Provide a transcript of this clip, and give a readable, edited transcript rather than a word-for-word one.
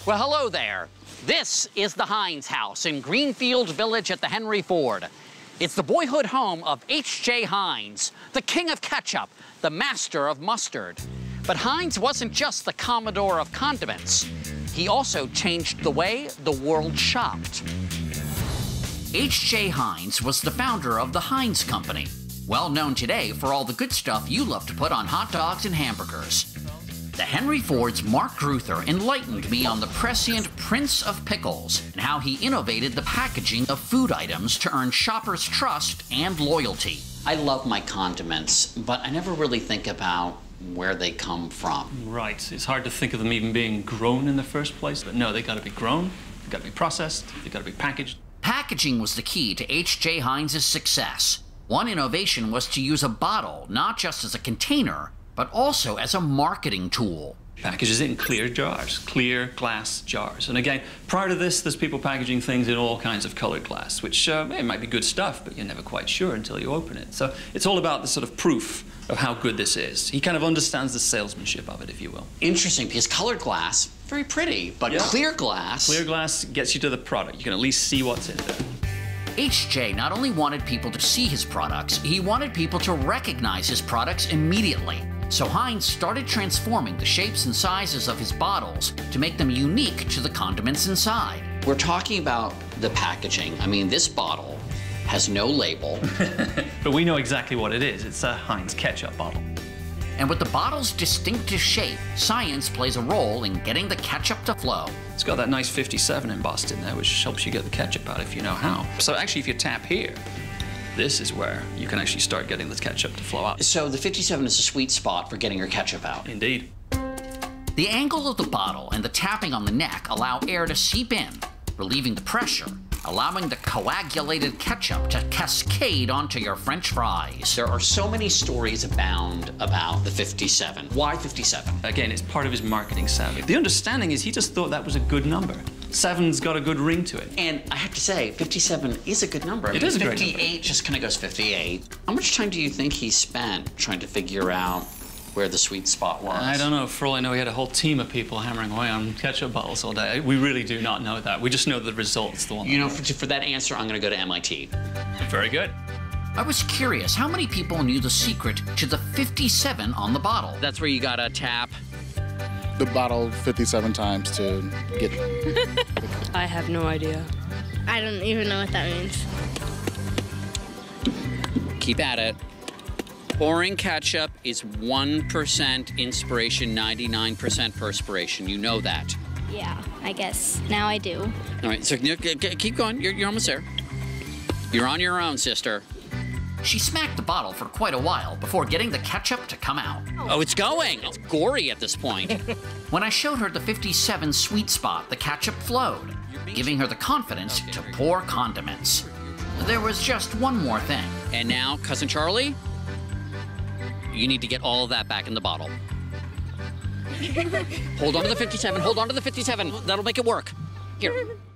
Well, hello there. This is the Heinz house in Greenfield Village at the Henry Ford. It's the boyhood home of H.J. Heinz, the king of ketchup, the master of mustard. But Heinz wasn't just the commodore of condiments. He also changed the way the world shopped. H.J. Heinz was the founder of the Heinz Company, well known today for all the good stuff you love to put on hot dogs and hamburgers. The Henry Ford's Mark Ruther enlightened me on the prescient Prince of Pickles and how he innovated the packaging of food items to earn shoppers' trust and loyalty. I love my condiments, but I never really think about where they come from. Right. It's hard to think of them even being grown in the first place, but no, they got to be grown, they got to be processed, they got to be packaged. Packaging was the key to H.J. Heinz's success. One innovation was to use a bottle not just as a container, but also as a marketing tool. Packages it in clear jars, clear glass jars. And again, prior to this, there's people packaging things in all kinds of colored glass, which it might be good stuff, but you're never quite sure until you open it. So it's all about the sort of proof of how good this is. He kind of understands the salesmanship of it, if you will. Interesting, because colored glass, very pretty, but clear glass... Clear glass gets you to the product. You can at least see what's in there. H.J. not only wanted people to see his products, he wanted people to recognize his products immediately. So Heinz started transforming the shapes and sizes of his bottles to make them unique to the condiments inside. We're talking about the packaging. I mean, this bottle has no label. But we know exactly what it is. It's a Heinz ketchup bottle. And with the bottle's distinctive shape, science plays a role in getting the ketchup to flow. It's got that nice 57 embossed in there, which helps you get the ketchup out if you know how. So actually, if you tap here, this is where you can actually start getting the ketchup to flow out. So the 57 is a sweet spot for getting your ketchup out. Indeed. The angle of the bottle and the tapping on the neck allow air to seep in, relieving the pressure, allowing the coagulated ketchup to cascade onto your French fries. There are so many stories abound about the 57. Why 57? Again, it's part of his marketing savvy. The understanding is he just thought that was a good number. 7's got a good ring to it. And I have to say, 57 is a good number. It is a great number. 58 just kind of goes 58. How much time do you think he spent trying to figure out where the sweet spot was? I don't know. For all I know, he had a whole team of people hammering away on ketchup bottles all day. We really do not know that. We just know the result's the one. You know, for that answer, I'm going to go to MIT. Very good. I was curious how many people knew the secret to the 57 on the bottle. That's where you got to tap the bottle 57 times to get... I have no idea. I don't even know what that means. Keep at it. Pouring ketchup is 1% inspiration, 99% perspiration. You know that. Yeah, I guess. Now I do. All right, so keep going. You're almost there. You're on your own, sister. She smacked the bottle for quite a while before getting the ketchup to come out. Oh, it's going. It's gory at this point. When I showed her the 57 sweet spot, the ketchup flowed, giving her the confidence to pour condiments. There was just one more thing. And now, Cousin Charlie, you need to get all of that back in the bottle. Hold on to the 57. Hold on to the 57. That'll make it work. Here.